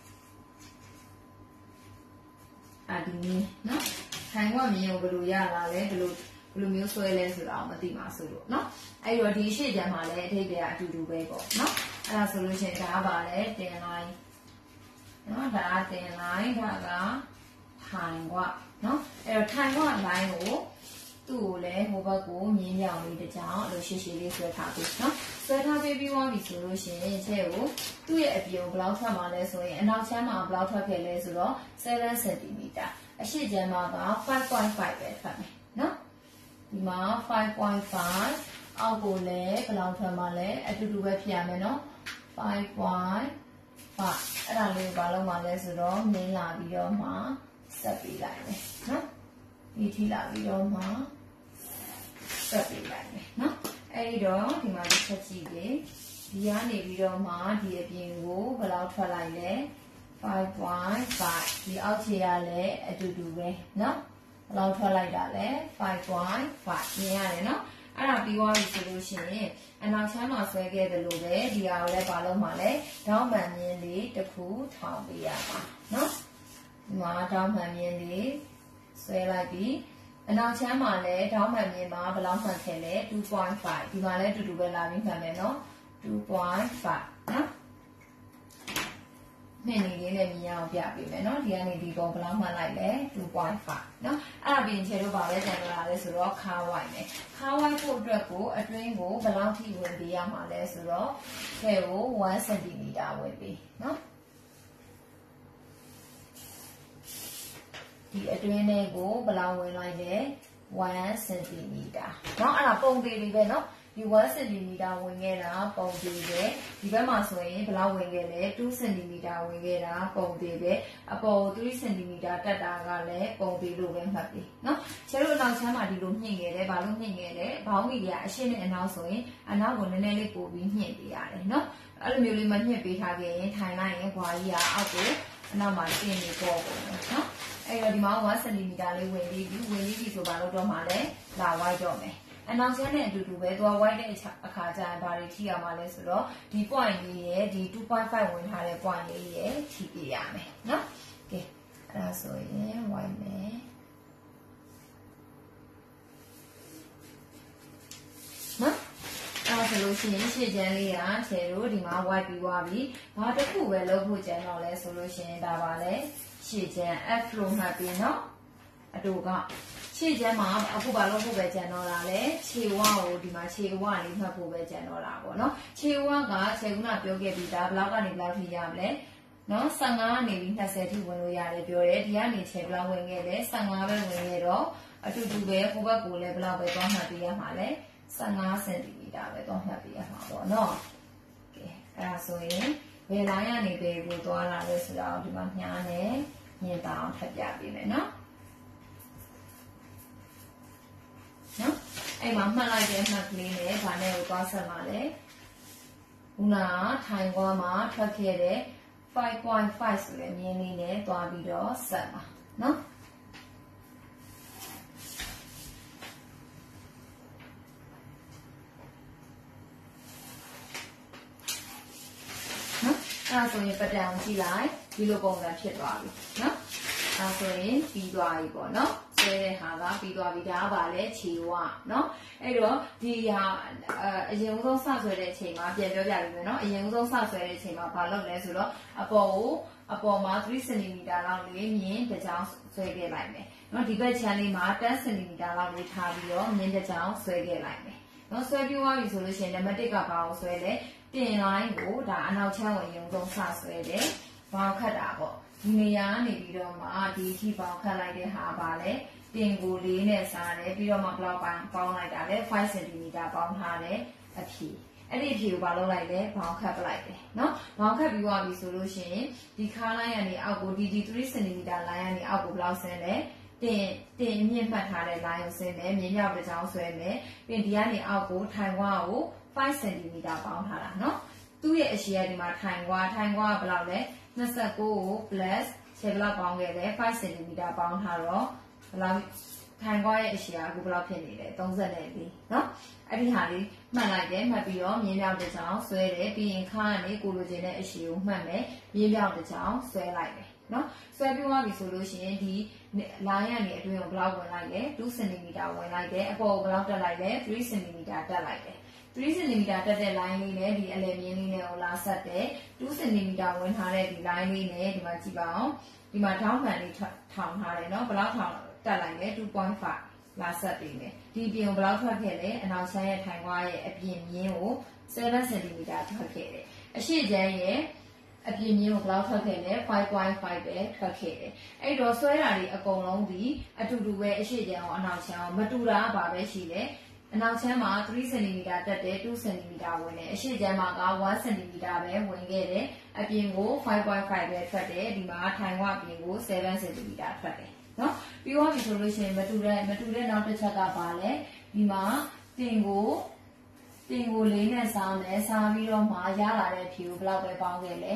ဒီမြင်းနော်ထိုင်ကွာမြင်းကိုဘယ်လိုရလာလဲဘယ်လိုမျိုးဆွဲလဲဆိုတာကိုမသိပါဆိုလို့နော်အဲ့တော့ဒီရှေ့ကျန်မှာလည်းအထိပ္ပယ်အတူတူပဲပေါ့နော်အဲ့ဒါဆိုလို့ရှိရင်ဒါကပါလဲတင်လိုင်းနော်ဒါကတင်လိုင်းဒါကထိုင်ကွာနော်အဲ့တော့ထိုင်ကွာလိုင်းကိုသူ့ကိုလည်းဟိုဘက်ကိုမြင်းပြောင်လေးတစ်ကြောင်အဲ့လိုရှည်ရှည်လေးဆွဲထားပြီးနော်ဆွဲထားပြီးသွားပြီဆိုလို့ရှိရင်ခြေကိုသူ့ရဲ့အပြင်ဘယ်လောက်ထွက်မှာလဲဆိုရင်အနောက်ချမ်းမှာဘယ်လောက်ထွက်ခဲ့လဲဆိုတော့7 cm အရှိချမ်းမှာက 5.5 ပဲထွက်မယ်နော်ဒီမှာ 5.5 အောက်ကိုလည်းဘယ်လောက်ထွက်မှာလဲအတူတူပဲဖြစ်ရမယ်နော် 5.5 အဲ့ဒါလေးဘာလို့မှလဲဆိုတော့မြင်းလာပြီးတော့မှဆက်ပြီးလိုက်မယ်နော်ဒီထိလာပြီးတော့မှဆက်ပြီးလိုက်မယ်နော်အဲ့ဒီတော့ဒီမှာဒီချက်ကြည့်တယ်ဒီကနေပြီးတော့မှဒီအပြင်ကိုဘယ်လောက်ထွက်လိုက်လဲ 5.5 ဒီအောက်ခြေကလည်းအတူတူပဲနော်ဘယ်လောက်ထွက်လိုက်တာလဲ 5.5 မြင်ရတယ်နော်အဲ့ဒါပြီးသွားပြီဆိုလို့ရှိရင်အနောက်ချမ်းမှာဆွဲခဲ့တယ်လို့ပဲဒီဟာကိုလည်းဘာလို့မှလဲဒေါင်းမှန်မြင်းလေးတစ်ခုထောင်ပေးရမှာနော်ဒီမှာဒေါင်းမှန်မြင်းလေးဆွဲလိုက်ပြီးအနောက်ချမ်းမှာလည်းဒေါင်းမှန်မြင်းမှာဘယ်လောက်မှန်ခဲ့လဲ 2.5 ဒီမှာလည်းအတူတူပဲလာပြီးမှန်မယ်နော် 2.5 နော်မြင်းလေးနဲ့မြင်အောင်ပြပေးမယ်နော်ဒီကနေဒီကောင်ဘယ်လောက်မှန်လိုက်လဲ 2.5 နော်အဲ့ဒါပြင်ခြေတို့ပါပဲကြံလာလဲဆိုတော့ခါဝိုက်မယ်ခါဝိုက်ဖို့အတွက်ကိုအတွင်းကိုဘယ်လောက်ထိဝင်ပေးရမှာလဲဆိုတော့ခြေကို1 cm ဝင်ပေးနော်ဒီအတွင်းလေးကိုဘယ်လောက်ဝင်လိုက်လဲ1 cm เนาะအဲ့ဒါပုံသေးလေးပဲเนาะဒီ1 cm ဝင်ခဲ့တာပုံသေးပဲဒီဘက်မှာဆိုရင်ဘယ်လောက်ဝင်ခဲ့လဲ2 cm ဝင်ခဲ့တာပုံသေးပဲအပေါ်3 cm တက်တာကလည်းပုံသေးလို့ပဲမှတ်ပြီเนาะကျတို့အနောက်ချမ်းမှာဒီလိုညှိခဲ့တယ်ဘာလို့ညှိခဲ့လဲဘောင်းမီတွေကအရှင်းနဲ့အနောက်ဆိုရင်အနောက်ကိုနည်းနည်းလေးပို့ပြီးညှိပေးရတယ်เนาะအဲ့လိုမျိုးလေးမညှိပေးထားခဲ့ရင်ထိုင်လိုက်ရင်ခွာကြီးကအောက်ကိုအနောက်မှာတင်းနေပေါ့ပေါ့เนาะအဲ့တော့ဒီမှာ1 cm လေးဝင်ပြီးပြီဆိုဘာလို့တော့မှလဲလာဝိုက်တော့မယ်အနောက်ချမ်းနဲ့အတူတူပဲသွားဝိုက်တဲ့အခါကျရင်ဘာတွေထိရမှာလဲဆိုတော့ဒီ point လေးရဲ့ဒီ 2.5 ဝင်ထားတဲ့ point လေးရဲ့ထိပြရမယ်เนาะကဲအဲ့ဒါဆိုရင်ဝိုက်မယ်နော်အဲ့ဆိုလို့ရှိရင်ရှေ့ချမ်းလေးကခြေတို့ဒီမှာ white ပြီးသွားပြီဘာတစ်ခုပဲလုပ်ဖို့ကြံတော့လဲဆိုလို့ရှိရင်ဒါပါလဲရှေ့ချမ်း F လို့မှတ်ပြီးနော်အတူကရှေ့ချမ်းမှာအခုဘာလုပ်ဖို့ပဲကြံတော့တာလဲခြေဝါကိုဒီမှာခြေဝါလေးမှတ်ဖို့ပဲကြံတော့တာပေါ့နော်ခြေဝါကခြေကပြောခဲ့ပြီးဒါဘလောက်ကနေဘလောက်ထိရမလဲနော်15ကနေပြီး20ထိဝင်လို့ရတယ်ပြောတယ်ဒီကနေခြေဘလောက်ဝင်ခဲ့လဲ15ပဲဝင်ခဲ့တော့အတူတူပဲဟိုဘက်ကိုလည်းဘလောက်ပဲသွားမှတ်ပေးရမှာလဲ15 cm ပဲတော့မှတ်ပေးရမှာပေါ့နော်ကဲအဲ့ဒါဆိုရင်ဘယ်လိုင်းကနေဘယ်ကိုသွားလာလဲဆိုတာကိုဒီမှာညားနဲ့မြင်ပါအောင်ထပ်ပြပေးမယ်နော်အဲ့မှာမှတ်လိုက်တဲ့မှတ်ကလေးနဲ့ဗာနဲ့ကိုသွားဆက်ပါလေခုနထိုင်ကွာမှာထွက်ခဲ့တဲ့ 5.5 ဆိုတဲ့မြင်းလေးနဲ့သွားပြီးတော့ဆက်ပါနော်အဲ့ဒါဆိုရင်ပတ်တန်ကိုကြည့်လိုက်ဒီလိုပုံစံဖြစ်သွားပြီနော်အဲ့ဆိုရင်ပြီးသွားပြီပေါ့နော်ဆွဲတဲ့ဟာကပြီးသွားပြီဒါကပါလေခြေဝနော်အဲ့တော့ဒီဟာအရင်ဆုံးစဆွဲတဲ့အချိန်မှာပြန်ပြောပြပြီးမယ်နော်အရင်ဆုံးစဆွဲတဲ့အချိန်မှာဘာလုပ်လဲဆိုတော့အပေါ်မှာ3 cm လောက်လေးမြင်းတစ်ချောင်းဆွဲခဲ့လိုက်မယ်နော်ဒီဘက်ခြမ်းလေးမှာ10 cm လောက်လေးထားပြီးတော့မြင်းတစ်ချောင်းဆွဲခဲ့လိုက်မယ်နော်ဆွဲပြီးသွားပြီဆိုလို့ရှိရင်နံပါတ်1ကဘာကိုဆွဲလဲတင်လိုင်းကိုဒါအနောက်ချမ်းဝင်ရုံဆုံးစဆွဲတယ်ဘောင်ခတ်တာပေါ့ဒီနေရာကနေပြီးတော့မှဒီအထိဘောင်ခတ်လိုက်တဲ့ဟာပါလေတင်ကိုလေးနဲ့စားတယ်ပြီးတော့မှဘလောက်ပေါင်းလိုက်တာလဲ5 cm ပေါင်းထားတယ်အဖြေအဲ့ဒီအဖြေကိုဘာလုပ်လိုက်လဲဘောင်ခတ်ပလိုက်တယ်နော်ဘောင်ခတ်ပြီးသွားပြီဆိုလို့ရှိရင်ဒီခါလိုင်းကနေအောက်ကိုဒီ3 cm လိုင်းကနေအောက်ကိုဘလောက်ဆင်းလဲတင်မြင့်မှတ်ထားတဲ့ line ကိုဆင်းမယ်မြင်းမြောက်တစ်ချောင်းဆွဲမယ်ပြီးဒီကနေအောက်ကိုထိုင်ဝါကို5 cm ပေါင်းထားတာเนาะသူ့ရဲ့အရှည်ကဒီမှာထိုင်ဝါကဘယ်လောက်လဲ29ကို plus ခြေဘလောက်ပေါင်းခဲ့လဲ5 cm ပေါင်းထားတော့ဘယ်လောက်ထိုင်ဝါရဲ့အရှည်ကအခုဘယ်လောက်ဖြစ်နေလဲ34เนาะအဲ့ဒီဟာလေးမှတ်လိုက်တယ်မှတ်ပြီးတော့မြင်းမြောက်တစ်ချောင်းဆွဲတယ်ပြီးရင်ခါကနေကိုလိုချင်တဲ့အရှည်ကိုမှတ်မယ်မြင်းမြောက်တစ်ချောင်းဆွဲလိုက်တယ်เนาะဆွဲပြီးသွားပြီဆိုလို့ရှိရင်ဒီ line ကနေအတွင်းကိုဘယ်လောက်ဝင်လိုက်လဲ2 cm ဝင်လိုက်တယ်အပေါ်ကိုဘယ်လောက်တက်လိုက်လဲ3 cm တက်လိုက်တယ်3 cm တက်တဲ့ line လေးနဲ့ဒီအလယ်မြင်းလေးနဲ့ကိုလာဆက်တယ်2 cm ဝင်ထားတဲ့ဒီ line လေးနဲ့ဒီမှာကြည့်ပါအောင်ဒီမှာထောင်းခံလေးထောင်ထားတယ်เนาะဘယ်လောက်ထောင်တက်လိုက်လဲ 2.5 လာဆက်ပြီးမယ်ဒီပြင်ကိုဘယ်လောက်ထွက်ခဲ့လဲအနောက်ချမ်းရဲ့ထိုင်ခွာရဲ့အပြင်မြင်းကို7 cm ထွက်ခဲ့တယ်အရှိချမ်းရဲ့အပြင်မြင်းကိုဘယ်လောက်ထွက်ခဲ့လဲ 5.5 ပဲထွက်ခဲ့တယ်အဲ့တော့ဆွဲတာတွေအကုန်လုံးဒီအတူတူပဲအရှိချမ်းအောင်အနောက်ချမ်းအောင်မတူတာကဘာပဲရှိလဲအနောက်ချမ်းမှာ3 cm တက်တယ်2 cm ဝင်တယ်အရှိချမ်းမှာက1 cm ပဲဝင်ခဲ့တယ်အပြင်ကို 5.5 ပဲထွက်တယ်ဒီမှာထိုင်ခွာအပြင်ကို7 cm ထွက်တယ်နော်ပြီးသွားပြီဆိုလို့ရှိရင်မတူတဲ့နောက်တစ်ချက်ကပါလဲဒီမှာတင်ကိုလေးနဲ့စားမယ်စားပြီးတော့မှရလာတဲ့ဖြူဘယ်လောက်ပဲပေါင်းခဲ့လဲ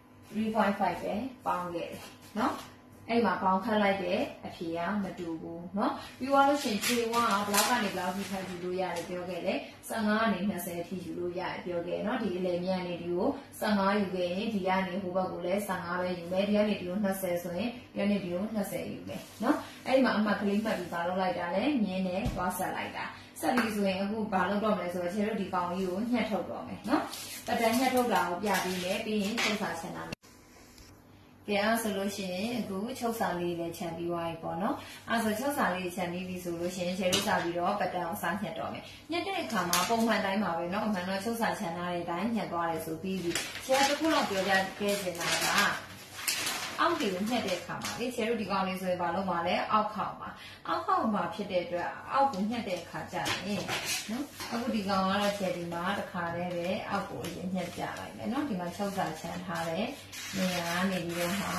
3.5 ပဲပေါင်းခဲ့တယ်နော်အဲ့မှာပေါင်းခတ်လိုက်တဲ့အဖြေကမတူဘူးเนาะပြီးသွားလို့ရှိရင်ခြေဝါကဘလောက်ကနေဘလောက်ထိထပ်ယူလို့ရတယ်ပြောခဲ့တယ်15ကနေ20အထိယူလို့ရတယ်ပြောခဲ့เนาะဒီအလယ်မြတ်နေဒီကို15ယူခဲ့ရင်ဒီကနေဟိုဘက်ကိုလည်း15ပဲယူမယ်ဒီကနေဒီကို20ဆိုရင်ဒီကနေဒီကို20ယူမယ်เนาะအဲ့မှာအမှတ်ကလေးမှတ်ပြီးပါလုပ်လိုက်တာလဲမြင်းနဲ့သွားဆက်လိုက်တာဆက်ပြီးဆိုရင်အခုဘာလုပ်တော့မလဲဆိုတော့ခြေတို့ဒီကောင်ကြီးကိုညှက်ထုတ်တော့မယ်เนาะပတ်တန်ညှက်ထုတ်တာကိုပြပြီးမယ်ပြီးရင်ချုပ်စာချင်တာကဲအဲ့ဆိုလို့ရှိရင်အခုချုပ်စာလေးလည်းခြံပြီးသွားပြီပေါ့နော်အဲ့ဆိုချုပ်စာလေးခြံပြီးပြီဆိုလို့ရှိရင်ခြေလို့စာပြီးတော့ပတ်တန်အောင်စားညှက်တော့မယ်ညှက်တဲ့အခါမှာပုံမှန်တိုင်းပါပဲเนาะအမှန်တော့ချုပ်စာခြံထားတဲ့အတိုင်းညှက်သွားတယ်ဆိုပြီးပြီခြေတစ်ခုလောက်ပြောပြခဲ့ချင်တာကအောက်ကိုညှက်တဲ့အခါမှာလေခြေတို့ဒီကောင်လေးဆိုရင်ဘာလို့မှာလဲအောက်ခေါက်မှာဖြစ်တဲ့အတွက်အောက်ကိုညှက်တဲ့အခါကျရင်နော်အခုဒီကောင်ကတော့ခြေဒီမှာတစ်ခါတည်းပဲအောက်ကိုအရင်ညှက်ပြလိုက်မယ်နော်ဒီမှာချုပ်စာချမ်းထားတဲ့နေရာနေပြီးတော့ဟာ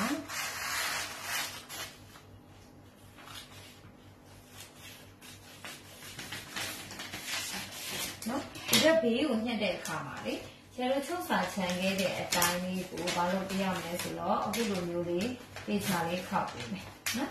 နော်ဒီကဘေးကိုညှက်တဲ့အခါမှာလေခြေတို့ချုပ်စာချမ်းခဲ့တဲ့အတိုင်းလေးကိုဘာလို့ပြရမလဲဆိုတော့အခုလိုမျိုးလေးပေချာလေးခောက်ပေးမယ်နော်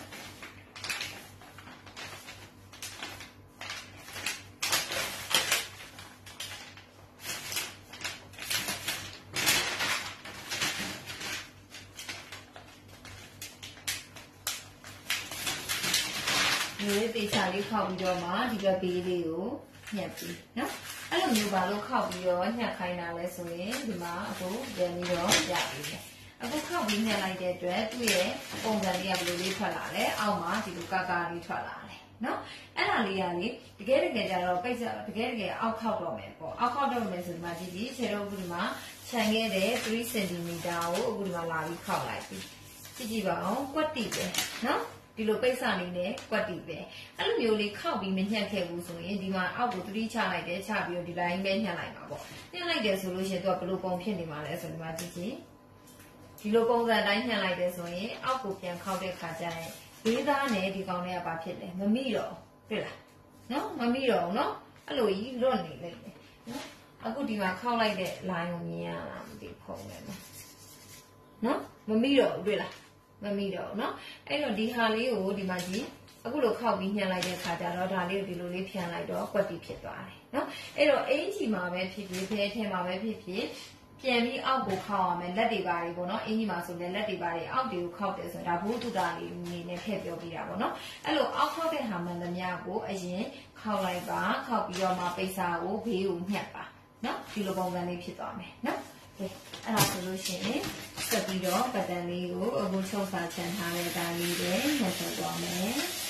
ဒီပေချာလေးခောက်ပြီးတော့မှဒီကဘေးလေးကိုညှက်ပြီးနော်အဲ့လိုမျိုးပါလို့ခောက်ပြီးတော့ညှက်ခိုင်းတာလဲဆိုရင်ဒီမှာအခုပြန်ပြီးတော့ရပြီအခုခောက်ပြီးညှက်လိုက်တဲ့အတွက်သူ့ရဲ့ပုံစံလေးကဘယ်လိုလေးထွက်လာလဲအောက်မှာဒီလိုကာကာလေးထွက်လာတယ်နော်အဲ့ဒါလေးကလေတကယ်ကြတော့ပိတ်စတကယ်အောက်ခောက်တော့မယ်ပေါ့အောက်ခောက်တော့မယ်ဆိုဒီမှာကြည့်ခြေတော့အခုဒီမှာခြံခဲ့တဲ့3 cm ကိုအခုဒီမှာလာပြီးခောက်လိုက်ပြီကြည့်ပါအောင်ကွက်တိပဲနော်ဒီလိုပိတ်စာလေးနဲ့ကွက်တီပဲအဲ့လိုမျိုးလေးခောက်ပြီးမညှက်ခဲ့ဘူးဆိုရင်ဒီမှာအောက်ကို3ချလိုက်တယ်ချပြီးတော့ဒီလိုင်းပဲညှက်လိုက်ပါပေါ့ညှက်လိုက်တယ်ဆိုလို့ရှိရင်သူကဘယ်လိုပုံဖြစ်နေမှာလဲဆိုဒီမှာကြည့်ဒီလိုပုံစံတိုင်းညှက်လိုက်တယ်ဆိုရင်အောက်ကိုပြန်ခောက်တဲ့ခါကျရင်ဘေးသားနဲ့ဒီကောင်လေးကဘာဖြစ်လဲမမိတော့တွေ့လားနော်မမိတော့ဘူးနော်အဲ့လိုကြီးလွတ်နေလိမ့်မယ်နော်အခုဒီမှာခောက်လိုက်တဲ့ line ကိုမြင်ရလားမသိဖုံးတယ်နော်မမိတော့ဘူးတွေ့လားမမိတော့ဘူးနော်အဲ့တော့ဒီဟာလေးကိုဒီမှာကြည့်အခုလိုခောက်ပြီးညှက်လိုက်တဲ့ခါကျတော့ဒါလေးကိုဒီလိုလေးဖြန်းလိုက်တော့ကွက်ပြီးဖြစ်သွားတယ်နော်အဲ့တော့အင်ကြီးမှာပဲဖြစ်ဖြစ်ဖဲထဲမှာပဲဖြစ်ဖြစ်ပြန်ပြီးအောက်ကိုခောက်ရမယ်လက်တွေပါတွေပေါ့နော်အင်ကြီးမှာဆိုလည်းလက်တွေပါတွေအောက်တွေကိုခောက်တယ်ဆိုရင်ဒါဘိုးတူတာလေးနေနဲ့ထည့်ပြောပြတာပေါ့နော်အဲ့လိုအောက်ခောက်တဲ့ဟာမှန်သမျှကိုအရင်ခောက်လိုက်ပါခောက်ပြီးတော့မှပိတ်စာကိုဘေးကိုညှက်ပါနော်ဒီလိုပုံစံလေးဖြစ်သွားမယ်နော်ကဲအဲ့ဒါဆိုလို့ရှိရင်ဆက်ပြီးတော့ဘတ်တန်လေးကိုအခုချုပ်စာချန်ထားတဲ့ဒါလေးပဲညှက်ထုတ်သွားမယ်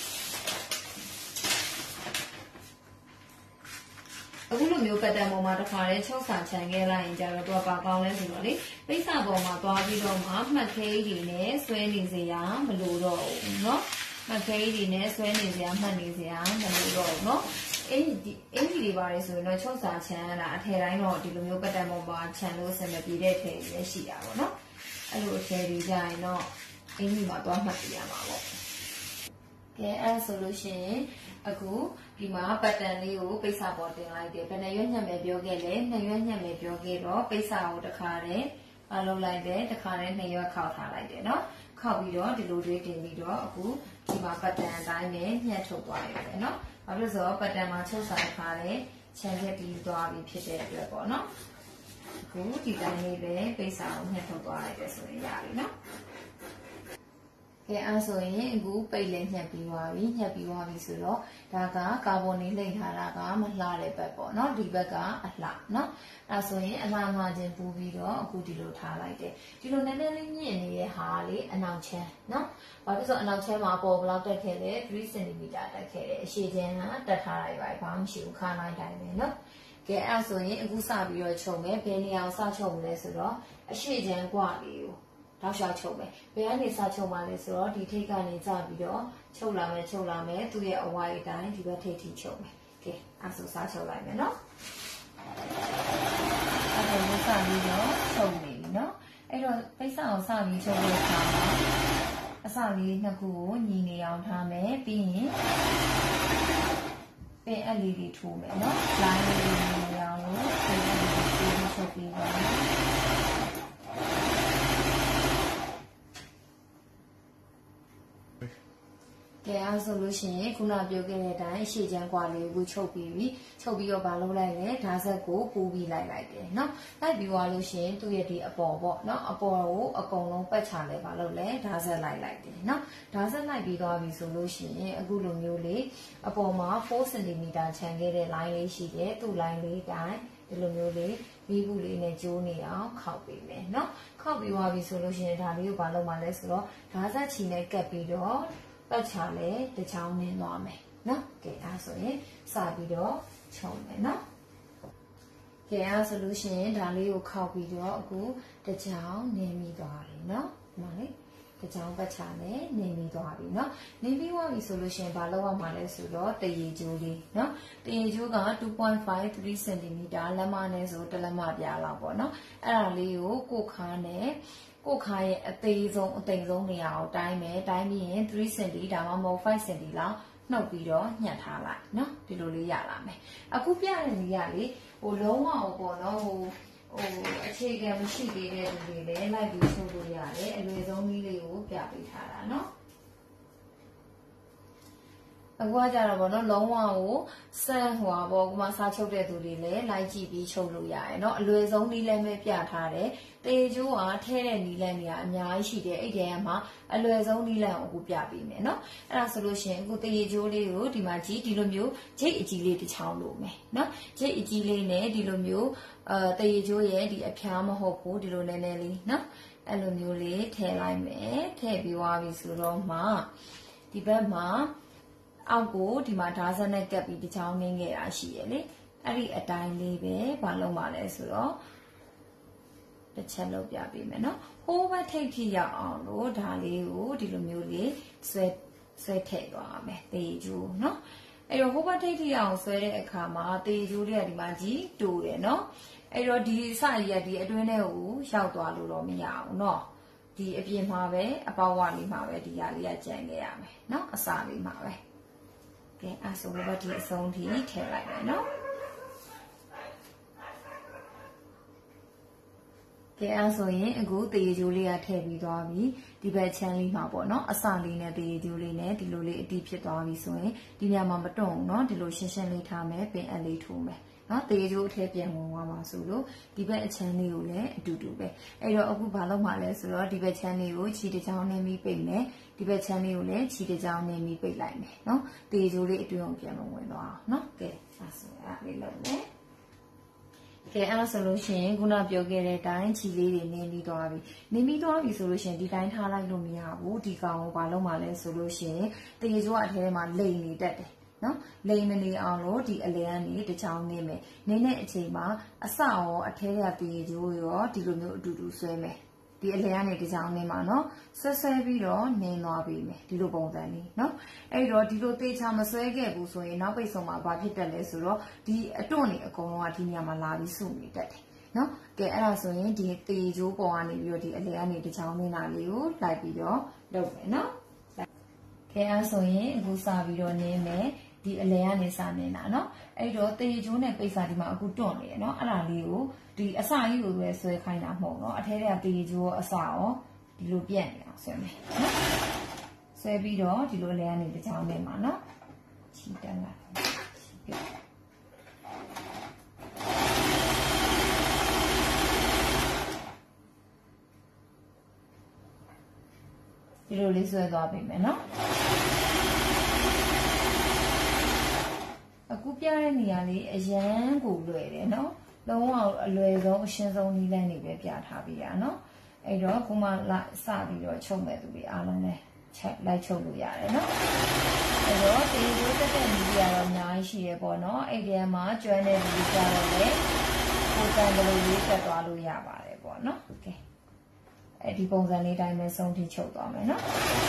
အခုလိုမျိုးပတ်တန်ပေါ်မှာတစ်ခါလေးချုပ်စာချန်ခဲ့လိုက်ရင်ကြတော့သူကပါကောင်းလဲဆိုတော့လေပိတ်စာပေါ်မှာသွားပြီးတော့မှမှတ်ခဲကြီးနဲ့ဆွဲနေစရာမလိုတော့ဘူးเนาะမှတ်ခဲကြီးနဲ့ဆွဲနေစရာမှတ်နေစရာမလိုတော့ဘူးเนาะအင်ကြီးတွေပါတယ်ဆိုရင်တော့ချုပ်စာချန်ရတာအထည်တိုင်းတော့ဒီလိုမျိုးပတ်တန်ပေါ်မှာချန်လို့အဆင်မပြေတဲ့ထည်တွေလည်းရှိတာပေါ့เนาะအဲ့လိုအထည်တွေကြရင်တော့အင်ကြီးမှာသွားမှတ်ပြရမှာပေါ့ကဲအဲ့ဆိုလို့ရှိရင်အခုဒီမှာပတ်တန်လေးကိုပိတ်စာပေါ်တင်လိုက်တယ်ဘယ်နှရွက်ညှက်မယ်ပြောခဲ့လဲ2ရွက်ညှက်မယ်ပြောခဲ့တော့ပိတ်စာကိုတစ်ခါတည်းအလုပ်လိုက်တယ်တစ်ခါတည်း2ရွက်ခောက်ထားလိုက်တယ်เนาะခောက်ပြီးတော့ဒီလိုလေးတင်ပြီးတော့အခုဒီမှာပတ်တန်အတိုင်းနဲ့ညှက်ထုတ်သွားရတယ်เนาะဘာလို့ဆိုတော့ပတ်တန်မှာချုပ်စာထားတဲ့ခြံရက်ပြီးသွားပြီးဖြစ်တဲ့အတွက်ပေါ့เนาะအခုဒီတိုင်းလေးပဲပိတ်စာကိုညှက်ထုတ်သွားလိုက်တယ်ဆိုရင်ရပြီเนาะကဲအဲ့ဆိုရင်အခုပိတ်လေးညှက်ပြီးသွားပြီဆိုတော့ဒါကကာဗွန်လေးလိမ့်ထားတာကမလှတဲ့ဘက်ပေါ့เนาะဒီဘက်ကအလှเนาะအဲ့ဆိုရင်အလှမှာချင်းပူပြီးတော့အခုဒီလိုထားလိုက်တယ်ဒီလိုနည်းနည်းလေးညှင့်နေတဲ့ဟာလေးအနောက်ချမ်းเนาะဘာဖြစ်လို့အနောက်ချမ်းမှာအပေါ်ဘလောက်တက်ခဲ့လဲ3 cm တက်ခဲ့တယ်အရှည်ချမ်းကတက်ထားလိုက်ပါဘာမှမရှိဘူးခါနိုင်တိုင်းပဲเนาะကဲအဲ့ဆိုရင်အခုစပြီးတော့ချုပ်မယ်ဘယ်နေရာကိုစချုပ်မလဲဆိုတော့အရှည်ချမ်းกว่าလေးကိုတောက်လျှောက်ချုပ်မယ်ဘယ်ကနေစချုပ်မှလဲဆိုတော့ဒီထိတ်ကနေစပြီးတော့ချုပ်လာမယ်သူ့ရဲ့အဝိုင်းအတိုင်းဒီဘက်ထိတ်ထိချုပ်မယ်ကဲအဲ့ဆိုစချုပ်လိုက်မယ်နော်အဲ့တော့စပြီးတော့ချုပ်နေပြီနော်အဲ့တော့ပိတ်စအောင်စပြီးချုပ်တဲ့အခါမှာအစလေးနှစ်ခုကိုညီနေအောင်ထားမယ်ပြီးရင်ပင်အက်လေးတွေထိုးမယ်နော် line လေးတွေညီနေအောင်လို့ပင်အက်လေးတွေထိုးပြီးချုပ်ပြီးပါမယ်ကဲအဲ့ဆိုလို့ရှိရင်ခုနပြောခဲ့တဲ့အတိုင်းရှေ့ချမ်းကွာလေးကိုချုပ်ပြီးတော့ဗာလုပ်လိုက်လဲဓာတ်ဆက်ကိုပူပြီးလိုက်တယ်เนาะလိုက်ပြီးသွားလို့ရှိရင်သူ့ရဲ့ဒီအပေါ်ပေါ့เนาะအပေါ်ကိုအကုန်လုံးပတ်ချလဲဗာလုပ်လဲဓာတ်ဆက်လိုက်တယ်เนาะဓာတ်ဆက်လိုက်ပြီးသွားပြီဆိုလို့ရှိရင်အခုလိုမျိုးလေးအပေါ်မှာ4 cm ခြံခဲ့တဲ့ line လေးရှိတယ်သူ့ line လေးတိုင်းဒီလိုမျိုးလေးမိဘူးလေးနဲ့ကျိုးနေအောင်ခောက်ပေးမယ်เนาะခောက်ပြီးသွားပြီဆိုလို့ရှိရင်ဒါလေးကိုဗာလုပ်မှလဲဆိုတော့ဓာတ်ဆက်ချီနဲ့ကပ်ပြီးတော့ပတ်ချလဲတချောင်းနင်းသွားမယ်နော်ကဲအဲ့ဆိုရင်စပြီးတော့ခြုံမယ်နော်ကဲအဲ့ဆိုလို့ရှိရင်ဒါလေးကိုခောက်ပြီးတော့အခုတချောင်းနင်းပြီးသွားပြီနော်ဒီမှာလေတချောင်းပတ်ချလဲနင်းပြီးသွားပြီနော်နင်းပြီးသွားပြီဆိုလို့ရှိရင်ဘာလုပ်ရမှာလဲဆိုတော့တရေကျိုးလေးနော်တရေကျိုးက 2.53 cm လက်မနဲ့ဆိုတလက်မပြားလောက်ပေါ့နော်အဲ့ဒါလေးကိုကိုခါနဲ့ကိုခါရဲ့အသေးဆုံးနေရာကိုတိုင်းမယ်တိုင်းပြီးရင်3 cm ဒါမှမဟုတ်5 cm လောက်နှုတ်ပြီးတော့ညှက်ထားလိုက်နော်ဒီလိုလေးရလာမယ်အခုပြတဲ့နေရာလေးဟိုလုံးဝပေါ့နော်ဟိုအခြေခံမရှိသေးတဲ့လူတွေလည်းလိုက်ပြီးချုပ်လို့ရတယ်အလွယ်ဆုံးနည်းလေးကိုပြပေးထားတာနော်အခုကကြတော့ဗောနော်လုံးဝကိုစမ်းဟိုပါဗောကမှစားချုပ်တဲ့သူတွေလည်းလိုက်ကြည့်ပြီးချုပ်လို့ရတယ်เนาะအလွယ်ဆုံးနည်းလမ်းပဲပြထားတယ်တေကျိုးကထဲတဲ့နည်းလမ်းတွေကအများကြီးရှိတယ်အဲ့ဒီမှာအလွယ်ဆုံးနည်းလမ်းကိုအခုပြပေးမယ်เนาะအဲ့ဒါဆိုလို့ရှိရင်အခုတေကျိုးလေးကိုဒီမှာကြည့်ဒီလိုမျိုးဂျိတ်အကြီးလေးတစ်ချောင်းလို့မယ်เนาะဂျိတ်အကြီးလေးနဲ့ဒီလိုမျိုးတေကျိုးရဲ့ဒီအဖျားမဟုတ်ဘူးဒီလိုနည်းနည်းလေးเนาะအဲ့လိုမျိုးလေးထည့်လိုက်မယ်ထည့်ပြီးသွားပြီဆိုတော့မှဒီဘက်မှာအောက်ကိုဒီမှာဓာတ်ဆက်နဲ့ကပ်ပြီးတစ်ချောင်းနှင်းခဲ့တာရှိရလေအဲ့ဒီအတိုင်းလေးပဲဘာလုပ်မှာလဲဆိုတော့တစ်ချက်လုပ်ပြပေးမယ်နော်ဟိုးဘက်ထိပ်ထိရောက်အောင်လို့ဒါလေးကိုဒီလိုမျိုးလေးဆွဲထည့်သွားမယ်တေကျိုးနော်အဲ့တော့ဟိုးဘက်ထိပ်ထိရောက်အောင်ဆွဲတဲ့အခါမှာတေကျိုးလေးကဒီမှာကြီးတူတယ်နော်အဲ့တော့ဒီစရည်ကဒီအတွင်းထဲကိုရောက်သွားလို့တော့မရအောင်နော်ဒီအပြင်မှာပဲအပေါက်ဝလေးမှာပဲဒီဟာလေးကကျန်ခဲ့ရမယ်နော်အစာလေးမှာပဲကဲအဲ့ဆိုတော့ဒီအဆုံးထိထည့်လိုက်မယ်နော်ကဲအဲ့ဆိုရင်အခုတရေကျိုးလေးကထည့်ပြီးသွားပြီဒီဘက်ချမ်းလေးမှာပေါ့နော်အစလေးနဲ့တရေကျိုးလေးနဲ့ဒီလိုလေးအတီးဖြစ်သွားပြီဆိုရင်ဒီညမှာမတွန့်ဘူးနော်ဒီလိုရှင်းရှင်းလေးထားမယ်ပင်အလေးထိုးမယ်နော်တရေကျိုးအထည့်ပြန်ဝင်သွားမှာဆိုလို့ဒီဘက်အချမ်းလေးကိုလည်းအတူတူပဲအဲ့တော့အခုဘာလုပ်မှာလဲဆိုတော့ဒီဘက်ချမ်းလေးကိုခြေတစ်ချောင်းနဲ့မိပိတ်မယ်ဒီဘက်ချမ်းလေးကိုလည်းခြေတစ်ချောင်းနဲ့မိပိတ်လိုက်မယ်နော်တရေကျိုးလေးအတွင်းကိုပြန်ဝင်သွားအောင်နော်ကဲအဲ့ဆိုအဲ့လေးလုပ်မယ်ကဲအဲ့ဆိုလို့ရှိရင်ခုနပြောခဲ့တဲ့အတိုင်းခြီလေးတွေနင်းပြီးသွားပြီနင်းပြီးသွားပြီဆိုလို့ရှိရင်ဒီတိုင်းထားလိုက်လို့မရဘူးဒီကောင်ကိုဘာလုပ်မှလဲဆိုလို့ရှိရင်တရေကျိုးအထဲထဲမှာလိမ်နေတတ်တယ်နော်လိမ်မနေအောင်လို့ဒီအလဲကနေတစ်ချောင်းနင်းမယ်နင်းတဲ့အချိန်မှာအစရောအထဲကတရေကျိုးရောဒီလိုမျိုးအတူတူဆွဲမယ်ဒီအလဲကနေတစ်ချောင်းနင်းမှာနော်ဆွဲပြီးတော့နင်းသွားပြီမယ်ဒီလိုပုံစံလေးနော်အဲ့တော့ဒီလိုသေချာမဆွဲခဲ့ဘူးဆိုရင်နောက်ပိတ်ဆုံးမှာဘာဖြစ်တတ်လဲဆိုတော့ဒီအတွန့်နေအကုန်လုံးကဒီနေရာမှာလာပြီးစုနေတတ်တယ်နော်ကဲအဲ့ဒါဆိုရင်ဒီတေကျိုးပေါ်ကနေပြီးတော့ဒီအလဲကနေတစ်ချောင်းနင်းတာလေးကိုလိုက်ပြီးတော့လုပ်မယ်နော်ကဲအဲ့ဆိုရင်အခုစပြီးတော့နင်းမယ်ဒီအလဲကနေစနေတာနော်အဲ့တော့တေကျိုးနဲ့ပိတ်စာဒီမှာအခုတွန့်နေရနော်အဲ့ဒါလေးကိုဒီအစကြီးကိုပဲဆွဲခိုင်းတာမဟုတ်နော်အထဲထဲကတေကျိုးအစရောဒီလိုပြန့်နေအောင်ဆွဲမယ်နော်ဆွဲပြီးတော့ဒီလိုလဲကနေတစ်ချောင်းနဲ့မှာနော်ချီတက်လာဒီလိုလေးဆွဲသွားပြီမယ်နော်အခုပြတဲ့နေရာလေးအရန်ကိုလွယ်တယ်နော်လုံးဝအလွယ်ဆုံးအရှင်းဆုံးနည်းလမ်းတွေပဲပြထားပြီးရနော်အဲ့တော့ခုမှစပြီးတော့ချုပ်မဲ့သူတွေအားလုံးနဲ့ချက်လိုက်ချုပ်လို့ရတယ်နော်အဲ့တော့ဒီလိုတက်တဲ့နည်းတွေကတော့အများကြီးရှိရပေါ့နော်အဲ့ဒီမှာကျွမ်းတဲ့လူကြတော့လေကိုယ်တန်ကလေးလေးတက်သွားလို့ရပါတယ်ပေါ့နော်โอเคအဲ့ဒီပုံစံလေးတိုင်းပဲဆုံးထိချုပ်သွားမယ်နော်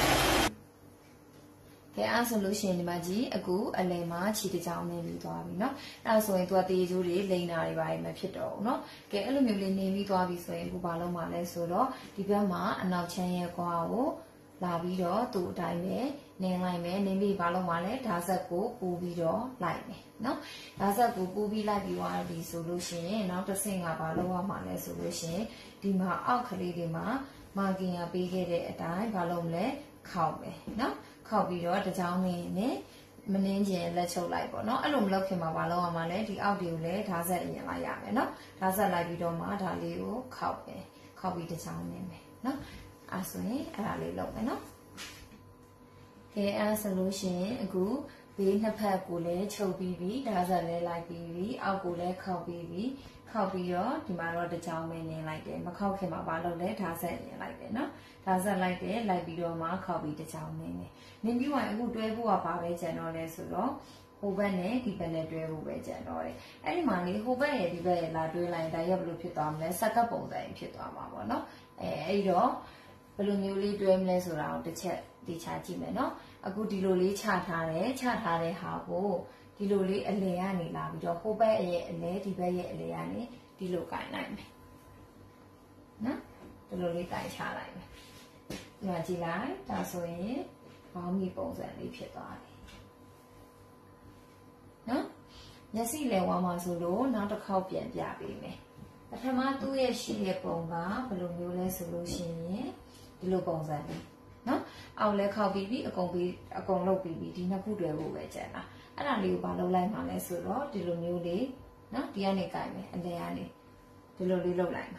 ကဲအဲ့ဆိုလို့ရှိရင်ဒီမှာကြီးအခုအလယ်မှာခြေတစ်ချောင်းနဲ့ပြီးသွားပြီเนาะအဲ့ဆိုရင်သူကတေးကျိုးတွေလိန်တာတွေပါမဖြစ်တော့ဘူးเนาะကဲအဲ့လိုမျိုးလေးနေပြီးသွားပြီဆိုရင်အခုဘာလုပ်မှာလဲဆိုတော့ဒီဘက်မှာအနောက်ချမ်းရဲ့ကွာကိုလာပြီးတော့သူ့အတိုင်းပဲနင်းလိုက်မယ်နင်းပြီးဘာလုပ်မှာလဲဓာတ်ဆက်ကိုပူပြီးတော့လိုက်မယ်เนาะဓာတ်ဆက်ကိုပူပြီးလိုက်ပြီးသွားပြီဆိုလို့ရှိရင်နောက်တစ်ဆင့်ကဘာလုပ်ရမှာလဲဆိုလို့ရှိရင်ဒီမှာအောက်ကလေးတွေမှာမာကင်ရပေးခဲ့တဲ့အတိုင်းဘာလုပ်မလဲခောက်မယ်เนาะခောက်ပြီးတော့တစ်ချောင်းနေနဲ့မနှင်းကျင်လက်ချုပ်လိုက်ပေါ့နော်အဲ့လိုမလုပ်ခင်မှာမလုပ်ရမှာလဲဒီအောက်တွေကိုလည်းဓာတ်ဆက်အရင်လိုက်ရမယ်နော်ဓာတ်ဆက်လိုက်ပြီးတော့မှဒါလေးကိုခောက်ပဲခောက်ပြီးတစ်ချောင်းနေမယ်နော်အဲ့ဆိုရင်အဲ့ဒါလေးလုပ်မယ်နော်ကဲအဲ့ဆိုလို့ရှိရင်အခုဘေးနှစ်ဖက်ကိုလည်းချုပ်ပြီးပြီဓာတ်ဆက်လည်းလိုက်ပြီးပြီအောက်ကိုလည်းခောက်ပြီးပြီခောက်ပြီးတော့ဒီမှာတော့တစ်ချောင်းပဲနင်းလိုက်တယ်မခောက်ခင်မှာမလုပ်လဲဓာတ်ဆက်နင်းလိုက်တယ်နော်ဓာတ်ဆက်လိုက်တယ်လိုက်ပြီးတော့မှခောက်ပြီးတစ်ချောင်းနင်းတယ်နင်းပြီးရင်အခုတွဲဖို့ကဘာပဲကျန်တော့လဲဆိုတော့ဟိုဘက်နဲ့ဒီဘက်နဲ့တွဲဖို့ပဲကျန်တော့တယ်အဲ့ဒီမှာလေဟိုဘက်ရဲ့ဒီဘက်ရဲ့လာတွဲလိုက်ဒါရက်ဘယ်လိုဖြစ်သွားမလဲစက်ကပ်ပုံစံဖြစ်သွားမှာပေါ့နော်အဲ့တော့ဘယ်လိုမျိုးလေးတွဲမလဲဆိုတာကိုတစ်ချက်ဒီချာကြည့်မယ်နော်အခုဒီလိုလေးချထားတဲ့ဟာကိုဒီလိုလေးအလဲကနေလာပြီးတော့ဟိုဘက်ရဲ့အလဲဒီဘက်ရဲ့အလဲကနေဒီလိုကင်လိုက်မယ်နော်ဒီလိုလေးကင်ချလိုက်မယ်ဒီမှာကြည့်လိုက်ဒါဆိုရင်ဘောင်းမီပုံစံလေးဖြစ်သွားတယ်နော်မျက်စိလဲဝါမှာဆိုလို့နောက်တစ်ခေါက်ပြန်ပြပေးမယ်ပထမသူ့ရဲ့ရှိတဲ့ပုံကဘယ်လိုမျိုးလဲဆိုလို့ရှိရင်ဒီလိုပုံစံလေးနော်အောက်လဲခောက်ပြီးပြီအကုန်လုပ်ပြီးပြီဒီနှစ်ခုတွဲဖို့ပဲကျန်တာအဲ့ဒါလေးကိုဘာလုပ်လိုက်မှလဲဆိုတော့ဒီလိုမျိုးလေးနော်ဒီကနေကြိုင်မယ်အလဲကနေဒီလိုလေးလုပ်လိုက်မှာ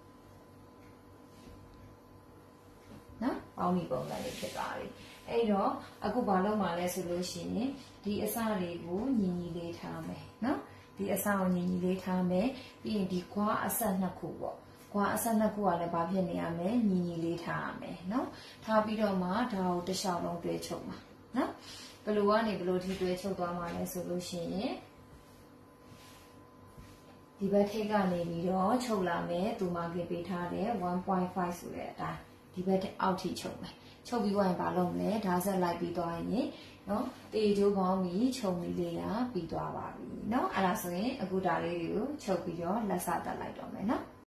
နော်ပေါင်းပြီးပုံစံလေးဖြစ်သွားပြီအဲ့တော့အခုဘာလုပ်မှလဲဆိုလို့ရှိရင်ဒီအစလေးကိုညီညီလေးထားမယ်နော်ဒီအစကိုညီညီလေးထားမယ်ပြီးရင်ဒီခွာအဆက်နှစ်ခုပေါ့ခွာအဆက်နှစ်ခုကလည်းဘာဖြစ်နေရမလဲညီညီလေးထားရမယ်နော်ထားပြီးတော့မှဒါကိုတစ်လျှောက်လုံးတွဲချုပ်မှာနော်ဘယ်လိုကနေဘယ်လိုထိတွဲချုပ်သွားမှာလဲဆိုလို့ရှိရင်ဒီဘက်ထိပ်ကနေပြီးတော့ချုပ်လာမယ်သူမကပေးထားတဲ့ 1.5 ဆိုတဲ့အတိုင်းဒီဘက်အောက်ထိချုပ်မယ်ချုပ်ပြီးသွားရင်ဘာလုပ်မလဲဓာတ်ဆက်လိုက်ပြီးသွားရင်နော်တေကျိုးပေါင်းပြီးခြုံပြီးလေးရပြီးသွားပါပြီနော်အဲ့ဒါဆိုရင်အခုဒါလေးတွေကိုချုပ်ပြီးတော့လက်စတက်လိုက်တော့မယ်နော်